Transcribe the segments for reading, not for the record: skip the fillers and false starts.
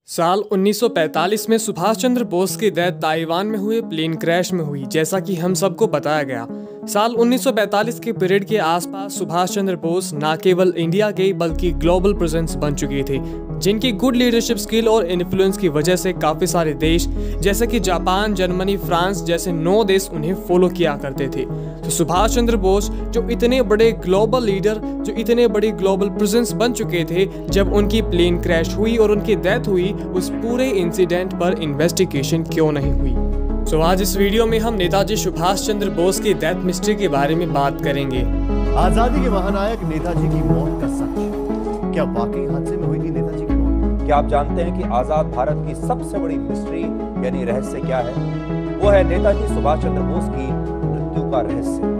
साल 1945 में सुभाष चंद्र बोस की डेथ ताइवान में हुए प्लेन क्रैश में हुई, जैसा कि हम सबको बताया गया। साल 1945 के पीरियड के आसपास सुभाष चंद्र बोस न केवल इंडिया के बल्कि ग्लोबल प्रेजेंस बन चुके थे, जिनकी गुड लीडरशिप स्किल और इन्फ्लुएंस की वजह से काफी सारे देश जैसे कि जापान, जर्मनी, फ्रांस जैसे 9 देश उन्हें फॉलो किया करते थे। तो सुभाष चंद्र बोस जो इतने बड़े ग्लोबल लीडर, जो इतने बड़े ग्लोबल प्रेजेंस बन चुके थे, जब उनकी प्लेन क्रैश हुई और उनकी डेथ हुई, उस पूरे इंसिडेंट पर इन्वेस्टिगेशन क्यों नहीं हुई। तो आज इस वीडियो में हम नेताजी सुभाष चंद्र बोस की डेथ मिस्ट्री के बारे में बात करेंगे। आजादी के महानायक नेताजी की मौत का सच, क्या वाकई हादसे में हुई थी नेताजी की मौत? क्या आप जानते हैं कि आजाद भारत की सबसे बड़ी मिस्ट्री यानी रहस्य क्या है? वो है नेताजी सुभाष चंद्र बोस की मृत्यु का रहस्य।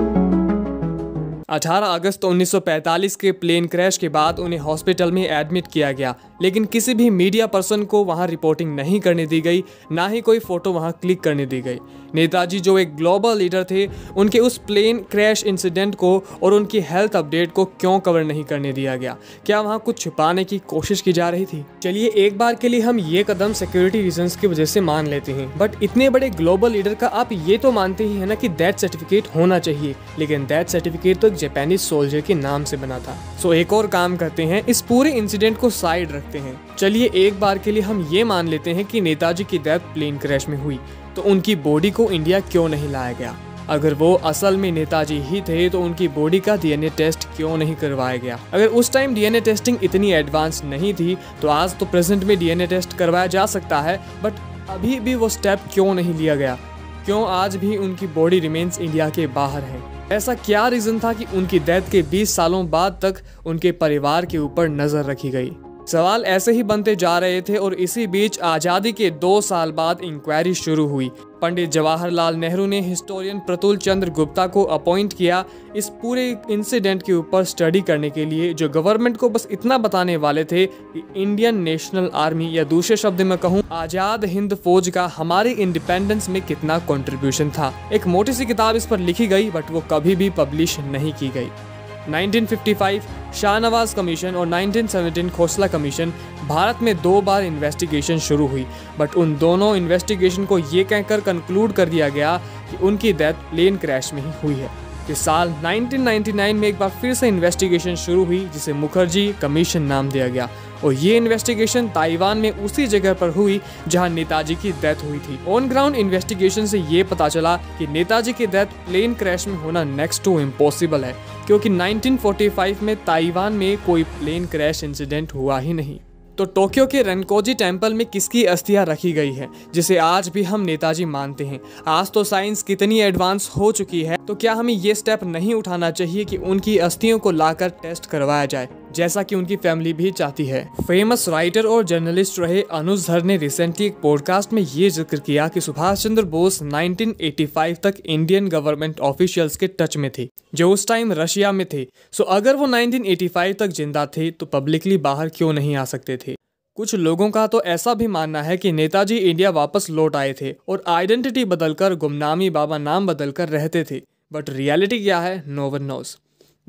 18 अगस्त 1945 के प्लेन क्रैश के बाद उन्हें हॉस्पिटल में एडमिट किया गया, लेकिन किसी भी मीडिया पर्सन को वहां रिपोर्टिंग नहीं करने दी गई, ना ही कोई फोटो वहां क्लिक करने दी गई। नेताजी जो एक ग्लोबल लीडर थे, उनके उस प्लेन क्रैश इंसिडेंट को और उनकी हेल्थ अपडेट को क्यों कवर नहीं करने दिया गया? क्या वहां कुछ छुपाने की कोशिश की जा रही थी? चलिए एक बार के लिए हम ये कदम सिक्योरिटी रीजंस की वजह से मान लेते हैं, बट इतने बड़े ग्लोबल लीडर का आप ये तो मानते ही है ना कि डेथ सर्टिफिकेट होना चाहिए, लेकिन डेथ सर्टिफिकेट तो जापानीज सोल्जर के नाम से बना था। सो एक और काम करते हैं, इस पूरे इंसिडेंट को साइड रखते हैं। चलिए एक बार के लिए हम ये मान लेते हैं कि नेताजी की डेथ प्लेन क्रैश में हुई, तो उनकी बॉडी को इंडिया क्यों नहीं लाया गया? अगर वो असल में नेताजी ही थे तो उनकी बॉडी का डीएनए टेस्ट क्यों नहीं करवाया गया? अगर उस टाइम डीएनए टेस्टिंग इतनी एडवांस नहीं थी तो आज तो प्रेजेंट में डीएनए टेस्ट करवाया जा सकता है, बट अभी भी वो स्टेप क्यों नहीं लिया गया? क्यों आज भी उनकी बॉडी रिमेन्स इंडिया के बाहर है? ऐसा क्या रीजन था कि उनकी डेथ के 20 सालों बाद तक उनके परिवार के ऊपर नजर रखी गई? सवाल ऐसे ही बनते जा रहे थे और इसी बीच आज़ादी के 2 साल बाद इंक्वायरी शुरू हुई। पंडित जवाहरलाल नेहरू ने हिस्टोरियन प्रतुल चंद्र गुप्ता को अपॉइंट किया इस पूरे इंसिडेंट के ऊपर स्टडी करने के लिए, जो गवर्नमेंट को बस इतना बताने वाले थे कि इंडियन नेशनल आर्मी, या दूसरे शब्द में कहूँ आज़ाद हिंद फौज का हमारे इंडिपेंडेंस में कितना कंट्रीब्यूशन था। एक मोटी सी किताब इस पर लिखी गई, बट वो कभी भी पब्लिश नहीं की गई। 1955 शाहनवाज कमीशन और 1917 खोसला कमीशन, भारत में 2 बार इन्वेस्टिगेशन शुरू हुई, बट उन दोनों इन्वेस्टिगेशन को ये कहकर कंक्लूड कर दिया गया कि उनकी डेथ प्लेन क्रैश में ही हुई है। इस साल 1999 में एक बार फिर से इन्वेस्टिगेशन शुरू हुई, जिसे मुखर्जी कमीशन नाम दिया गया, और ये इन्वेस्टिगेशन ताइवान में उसी जगह पर हुई जहां नेताजी की डेथ हुई थी। ऑन ग्राउंड इन्वेस्टिगेशन से ये पता चला कि नेताजी की डेथ प्लेन क्रैश में होना नेक्स्ट टू इम्पॉसिबल है, क्योंकि 1945 में ताइवान में कोई प्लेन क्रैश इंसिडेंट हुआ ही नहीं। तो टोक्यो के रेनकोजी टेम्पल में किसकी अस्थियां रखी गई है, जिसे आज भी हम नेताजी मानते हैं? आज तो साइंस कितनी एडवांस हो चुकी है, तो क्या हमें ये स्टेप नहीं उठाना चाहिए कि उनकी अस्थियों को लाकर टेस्ट करवाया जाए, जैसा कि उनकी फैमिली भी चाहती है? फेमस राइटर और जर्नलिस्ट रहे अनुज धर ने रिसेंटली एक पॉडकास्ट में ये जिक्र किया कि सुभाष चंद्र बोस 1985 तक इंडियन गवर्नमेंट ऑफिशियल्स के टच में थे, जो उस टाइम रशिया में थे। सो अगर वो 1985 तक जिंदा थे तो पब्लिकली बाहर क्यों नहीं आ सकते थे? कुछ लोगों का तो ऐसा भी मानना है कि नेताजी इंडिया वापस लौट आए थे और आइडेंटिटी बदलकर गुमनामी बाबा नाम बदलकर रहते थे, बट रियलिटी क्या है, नो वन नोस।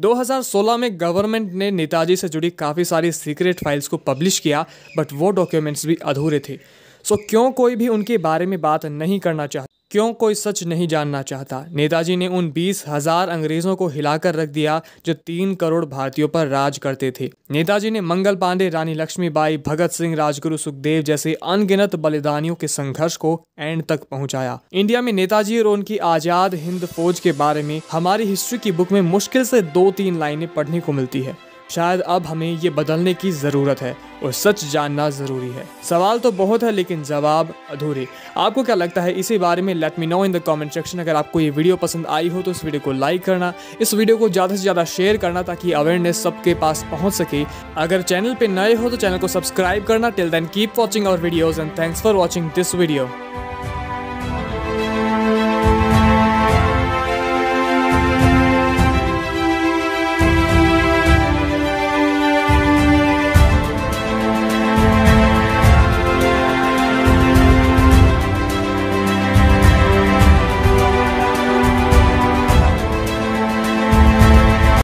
2016 में गवर्नमेंट ने नेताजी से जुड़ी काफ़ी सारी सीक्रेट फाइल्स को पब्लिश किया, बट वो डॉक्यूमेंट्स भी अधूरे थे। सो क्यों कोई भी उनके बारे में बात नहीं करना चाहता? क्यों कोई सच नहीं जानना चाहता? नेताजी ने उन 20,000 अंग्रेजों को हिलाकर रख दिया जो 3 करोड़ भारतीयों पर राज करते थे। नेताजी ने मंगल पांडे, रानी लक्ष्मीबाई, भगत सिंह, राजगुरु सुखदेव जैसे अनगिनत बलिदानियों के संघर्ष को एंड तक पहुंचाया। इंडिया में नेताजी और उनकी आजाद हिंद फौज के बारे में हमारी हिस्ट्री की बुक में मुश्किल से 2-3 लाइनें पढ़ने को मिलती है। शायद अब हमें ये बदलने की ज़रूरत है और सच जानना ज़रूरी है। सवाल तो बहुत है लेकिन जवाब अधूरे। आपको क्या लगता है इसी बारे में? Let me know in the comment section. अगर आपको ये वीडियो पसंद आई हो तो इस वीडियो को लाइक करना, इस वीडियो को ज़्यादा से ज़्यादा शेयर करना ताकि अवेयरनेस सबके पास पहुँच सके। अगर चैनल पे नए हो तो चैनल को सब्सक्राइब करना। Till then keep watching our videos and thanks for watching this video.